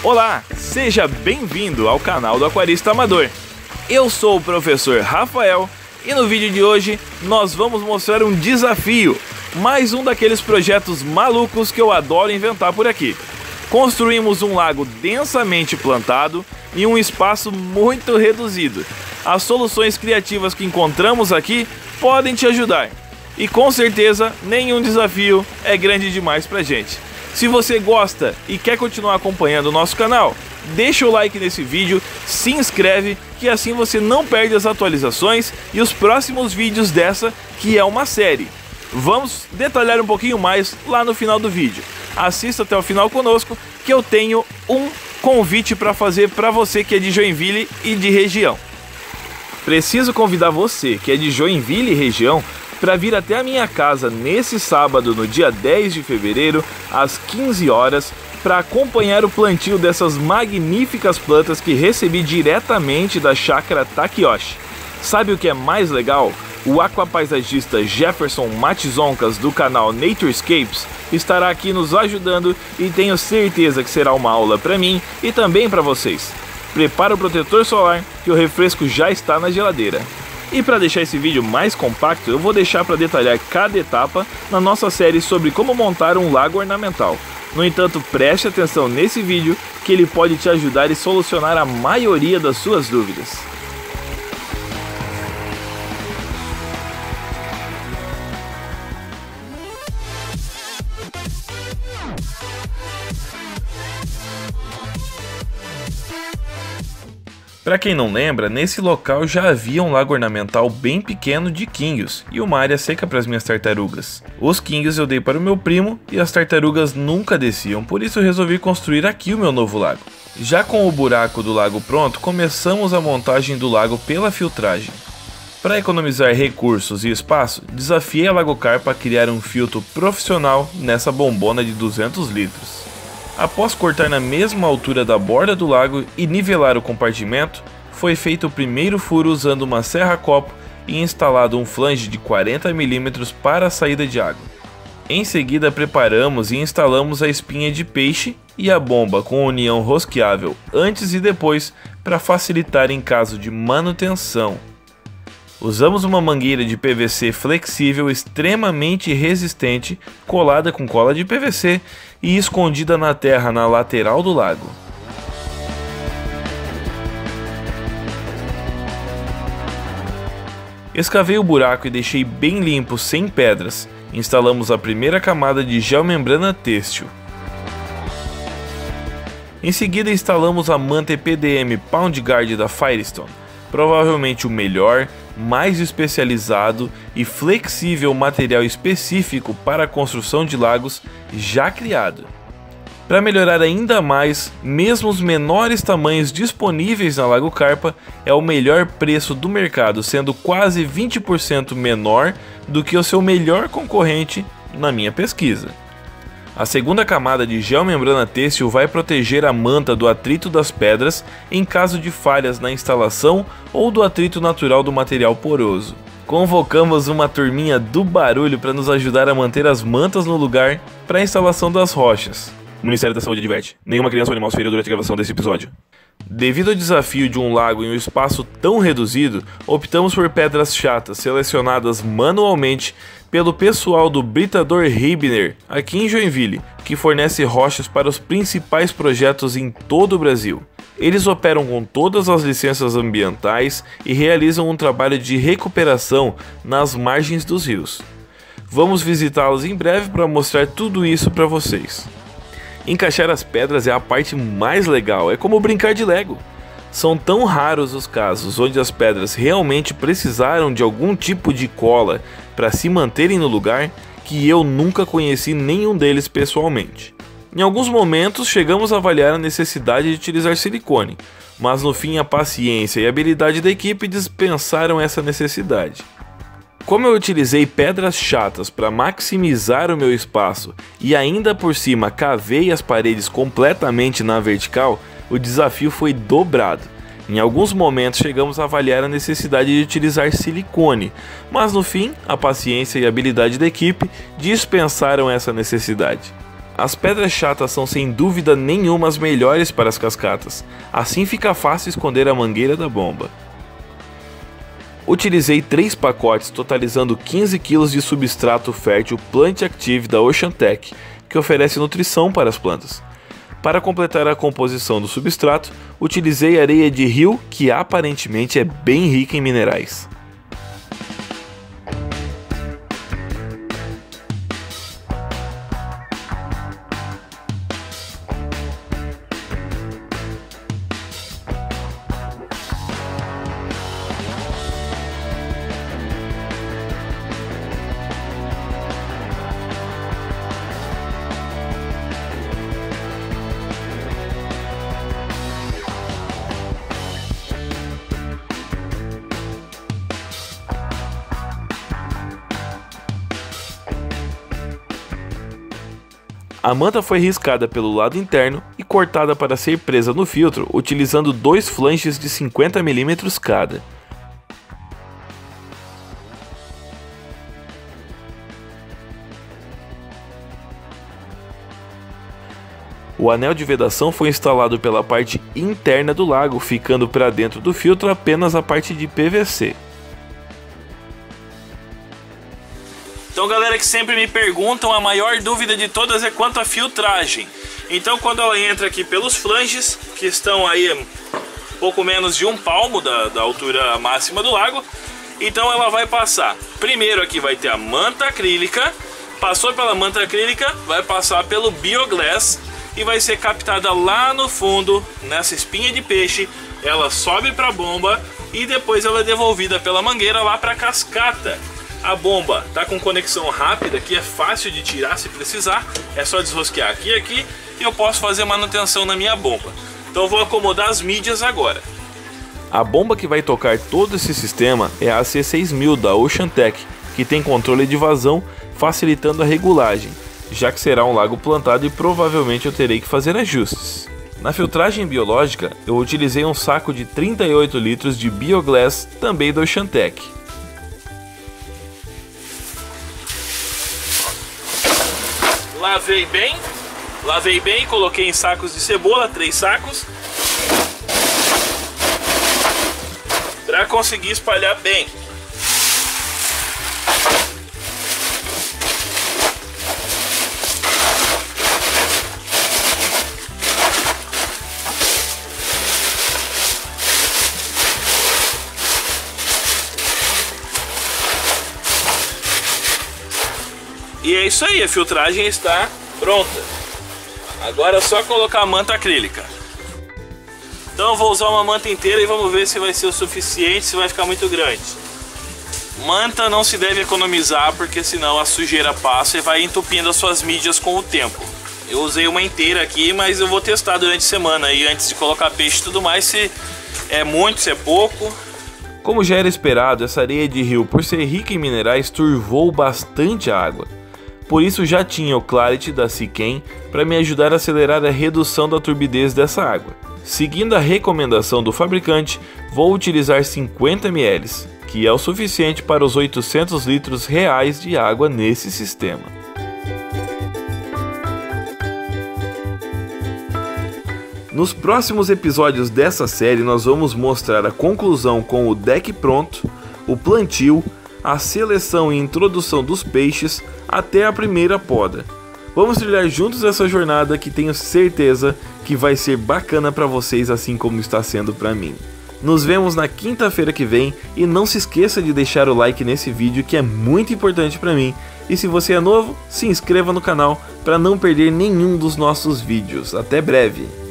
Olá, seja bem-vindo ao canal do Aquarista Amador. Eu sou o professor Rafael e no vídeo de hoje nós vamos mostrar um desafio, mais um daqueles projetos malucos que eu adoro inventar por aqui. Construímos um lago densamente plantado em um espaço muito reduzido. As soluções criativas que encontramos aqui podem te ajudar. E com certeza nenhum desafio é grande demais pra gente. Se você gosta e quer continuar acompanhando o nosso canal, deixa o like nesse vídeo, se inscreve, que assim você não perde as atualizações e os próximos vídeos dessa, que é uma série. Vamos detalhar um pouquinho mais lá no final do vídeo. Assista até o final conosco, que eu tenho um convite para fazer para você que é de Joinville e de região. Preciso convidar você que é de Joinville e região para vir até a minha casa nesse sábado, no dia 10 de fevereiro, às 15 horas, para acompanhar o plantio dessas magníficas plantas que recebi diretamente da chácara Takiyoshi. Sabe o que é mais legal? O aquapaisagista Jefferson Matizoncas do canal Naturescapes estará aqui nos ajudando e tenho certeza que será uma aula para mim e também para vocês. Prepara o protetor solar que o refresco já está na geladeira. E para deixar esse vídeo mais compacto, eu vou deixar para detalhar cada etapa na nossa série sobre como montar um lago ornamental. No entanto, preste atenção nesse vídeo que ele pode te ajudar e solucionar a maioria das suas dúvidas. Para quem não lembra, nesse local já havia um lago ornamental bem pequeno de quinhos e uma área seca para as minhas tartarugas. Os quinhos eu dei para o meu primo e as tartarugas nunca desciam, por isso eu resolvi construir aqui o meu novo lago. Já com o buraco do lago pronto, começamos a montagem do lago pela filtragem. Para economizar recursos e espaço, desafiei a Lagocarpa a criar um filtro profissional nessa bombona de 200 litros. Após cortar na mesma altura da borda do lago e nivelar o compartimento, foi feito o primeiro furo usando uma serra-copo e instalado um flange de 40 mm para a saída de água. Em seguida preparamos e instalamos a espinha de peixe e a bomba com união rosqueável antes e depois para facilitar em caso de manutenção. Usamos uma mangueira de PVC flexível extremamente resistente, colada com cola de PVC e escondida na terra na lateral do lago. Escavei o buraco e deixei bem limpo, sem pedras. Instalamos a primeira camada de geomembrana têxtil. Em seguida instalamos a manta EPDM Pound Guard da Firestone, provavelmente o melhor, mais especializado e flexível material específico para a construção de lagos já criado. Para melhorar ainda mais, mesmo os menores tamanhos disponíveis na Lagocarpa é o melhor preço do mercado, sendo quase 20% menor do que o seu melhor concorrente na minha pesquisa. A segunda camada de geomembrana têxtil vai proteger a manta do atrito das pedras em caso de falhas na instalação ou do atrito natural do material poroso. Convocamos uma turminha do barulho para nos ajudar a manter as mantas no lugar para a instalação das rochas. O Ministério da Saúde adverte: nenhuma criança ou animal se feriu durante a gravação desse episódio. Devido ao desafio de um lago em um espaço tão reduzido, optamos por pedras chatas selecionadas manualmente pelo pessoal do Britador Ribner, aqui em Joinville, que fornece rochas para os principais projetos em todo o Brasil. Eles operam com todas as licenças ambientais e realizam um trabalho de recuperação nas margens dos rios. Vamos visitá-los em breve para mostrar tudo isso para vocês. Encaixar as pedras é a parte mais legal, é como brincar de Lego. São tão raros os casos onde as pedras realmente precisaram de algum tipo de cola para se manterem no lugar que eu nunca conheci nenhum deles pessoalmente. Em alguns momentos chegamos a avaliar a necessidade de utilizar silicone, mas no fim a paciência e a habilidade da equipe dispensaram essa necessidade. Como eu utilizei pedras chatas para maximizar o meu espaço e ainda por cima cavei as paredes completamente na vertical, o desafio foi dobrado. Em alguns momentos chegamos a avaliar a necessidade de utilizar silicone, mas no fim a paciência e a habilidade da equipe dispensaram essa necessidade. As pedras chatas são sem dúvida nenhuma as melhores para as cascatas, assim fica fácil esconder a mangueira da bomba. Utilizei 3 pacotes totalizando 15 kg de substrato fértil Plant Active da Oceantec, que oferece nutrição para as plantas. Para completar a composição do substrato, utilizei areia de rio, que aparentemente é bem rica em minerais. A manta foi riscada pelo lado interno e cortada para ser presa no filtro, utilizando 2 flanches de 50 mm cada. O anel de vedação foi instalado pela parte interna do lago, ficando para dentro do filtro apenas a parte de PVC. Então, galera que sempre me perguntam, a maior dúvida de todas é quanto à filtragem. Então, quando ela entra aqui pelos flanges, que estão aí pouco menos de 1 palmo da altura máxima do lago, então ela vai passar. Primeiro aqui vai ter a manta acrílica, passou pela manta acrílica, vai passar pelo Bioglass e vai ser captada lá no fundo, nessa espinha de peixe. Ela sobe para a bomba e depois ela é devolvida pela mangueira lá para a cascata. A bomba tá com conexão rápida, que é fácil de tirar se precisar, é só desrosquear aqui e aqui e eu posso fazer manutenção na minha bomba. Então eu vou acomodar as mídias agora. A bomba que vai tocar todo esse sistema é a AC6000 da Oceantec, que tem controle de vazão, facilitando a regulagem, já que será um lago plantado e provavelmente eu terei que fazer ajustes. Na filtragem biológica, eu utilizei um saco de 38 litros de Bioglass, também da Oceantec. Lavei bem, coloquei em sacos de cebola, 3 sacos, para conseguir espalhar bem. E é isso aí, a filtragem está pronta. Agora é só colocar a manta acrílica. Então eu vou usar uma manta inteira e vamos ver se vai ser o suficiente, se vai ficar muito grande. Manta não se deve economizar, porque senão a sujeira passa e vai entupindo as suas mídias com o tempo. Eu usei uma inteira aqui, mas eu vou testar durante a semana aí, antes de colocar peixe e tudo mais, se é muito, se é pouco. Como já era esperado, essa areia de rio, por ser rica em minerais, turvou bastante a água. Por isso já tinha o Clarity da Siquem para me ajudar a acelerar a redução da turbidez dessa água. Seguindo a recomendação do fabricante, vou utilizar 50 ml, que é o suficiente para os 800 litros reais de água nesse sistema. Nos próximos episódios dessa série nós vamos mostrar a conclusão com o deck pronto, o plantio, a seleção e introdução dos peixes até a primeira poda. Vamos trilhar juntos essa jornada que tenho certeza que vai ser bacana para vocês, assim como está sendo para mim. Nos vemos na quinta-feira que vem e não se esqueça de deixar o like nesse vídeo, que é muito importante para mim. E se você é novo, se inscreva no canal para não perder nenhum dos nossos vídeos. Até breve!